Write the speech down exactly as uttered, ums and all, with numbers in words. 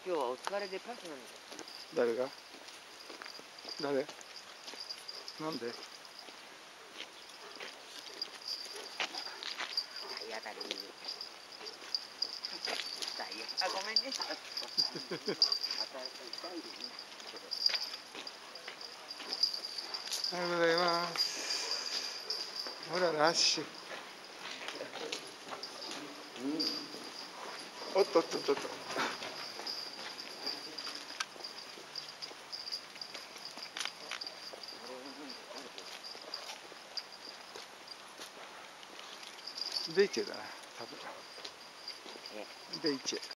今日はお疲れでパスなんだ。 誰が？誰？なんで？ やだり。あ、ごめんね。また痛いでね。 おはようございます。ほらラッシュ。おっとっとっとっと。ベイチェだな、多分。ベイチェ。